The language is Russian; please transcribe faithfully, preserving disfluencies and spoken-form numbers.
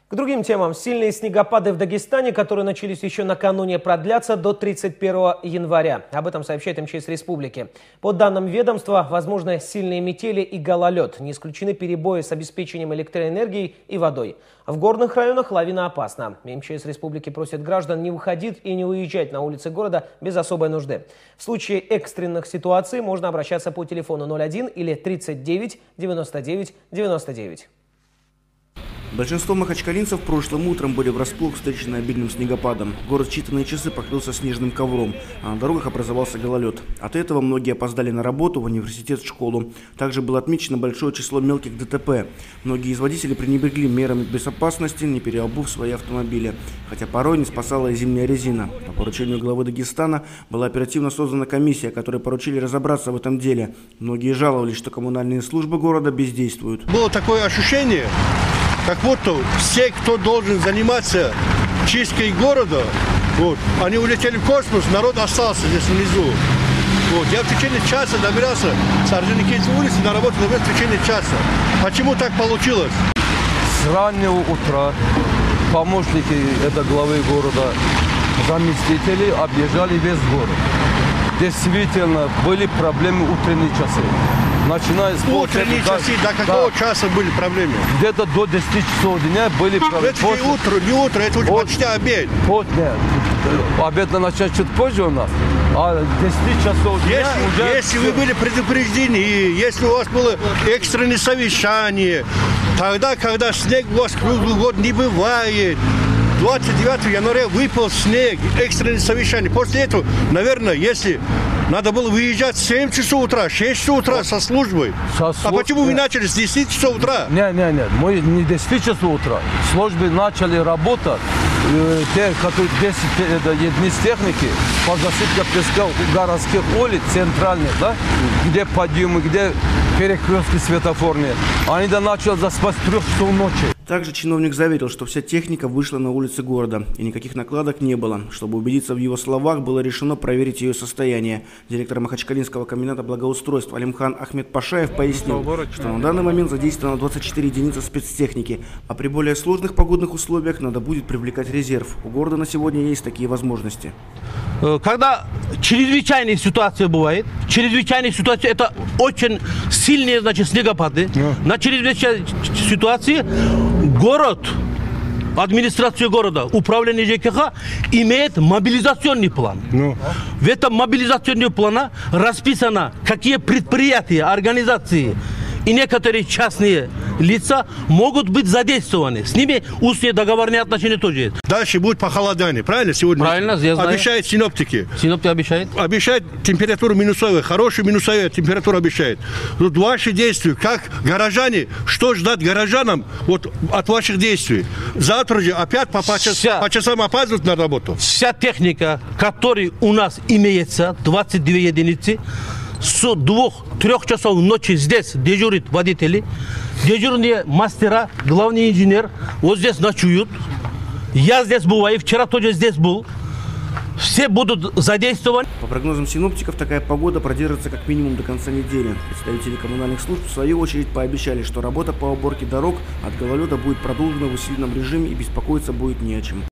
К другим темам. Сильные снегопады в Дагестане, которые начались еще накануне, продлятся до тридцать первого января. Об этом сообщает эм че эс республики. По данным ведомства, возможны сильные метели и гололед. Не исключены перебои с обеспечением электроэнергией и водой. В горных районах лавина опасна. эм че эс республики просит граждан не выходить и не уезжать на улицы города без особой нужды. В случае экстренных ситуаций можно обращаться по телефону ноль один или тридцать девять девяносто девять девяносто девять. Большинство махачкалинцев прошлым утром были врасплох встречены обильным снегопадом. Город в считанные часы покрылся снежным ковром, а на дорогах образовался гололед. От этого многие опоздали на работу, в университет, в школу. Также было отмечено большое число мелких дэ тэ пэ. Многие из водителей пренебрегли мерами безопасности, не переобув свои автомобили. Хотя порой не спасала и зимняя резина. По поручению главы Дагестана была оперативно создана комиссия, которой поручили разобраться в этом деле. Многие жаловались, что коммунальные службы города бездействуют. Было такое ощущение, как будто все, кто должен заниматься чисткой города, вот, они улетели в космос, народ остался здесь внизу. Вот, я в течение часа добирался с Орджоникидзе улицы на работу в течение часа. Почему так получилось? С раннего утра помощники этого главы города, заместители объезжали весь город. Действительно, были проблемы в утренние часы. Начиная с утренние часы, до какого да. часа были проблемы? Где-то до десяти часов дня были проблемы. Это не утро, не утро, это уже почти обед. Вот, нет. Обед начать чуть позже у нас, а десять часов дня если, уже... Если вы были предупреждены, если у вас было экстренное совещание, тогда, когда снег у вас круглый год не бывает, двадцать девятого января выпал снег, экстренное совещание. После этого, наверное, если надо было выезжать в семь часов утра, шесть часов утра со службой. Со служ... А почему вы начали с десяти часов утра? Нет, нет, нет, мы не десяти часов утра. Службы начали работать, э, те, которые десять единиц техники, по засыпке песка городских улиц, центральных, да, где подъемы, где перекрестки светофорные. Они да начали заспать с трех часов ночи. Также чиновник заверил, что вся техника вышла на улицы города и никаких накладок не было. Чтобы убедиться в его словах, было решено проверить ее состояние. Директор Махачкалинского комбината благоустройства Алимхан Ахмедпашаев пояснил, что на данный момент задействовано двадцать четыре единицы спецтехники, а при более сложных погодных условиях надо будет привлекать резерв. У города на сегодня есть такие возможности. Когда чрезвычайная ситуация бывает, чрезвычайная ситуация это очень сильные, значит, снегопады. Yeah. На чрезвычайной ситуации город, администрация города, управление жэ ка ха имеет мобилизационный план. No. В этом мобилизационном плане расписано, какие предприятия, организации и некоторые частные лица могут быть задействованы. С ними устные договорные отношения тоже есть. Дальше будет похолодание, правильно сегодня? Правильно, я знаю. Обещают синоптики. Синоптики обещают? Обещают температуру минусовую, хорошую минусовую температуру обещают. Тут ваши действия, как горожане, что ждать горожанам вот, от ваших действий? Завтра же опять по, по, час, вся, по часам опаздывать на работу? Вся техника, которая у нас имеется, двадцать две единицы, с двух-трех часов ночи здесь дежурят водители, дежурные мастера, главный инженер вот здесь ночуют. Я здесь бываю, вчера тоже здесь был. Все будут задействованы. По прогнозам синоптиков, такая погода продержится как минимум до конца недели. Представители коммунальных служб в свою очередь пообещали, что работа по уборке дорог от гололеда будет продолжена в усиленном режиме и беспокоиться будет не о чем.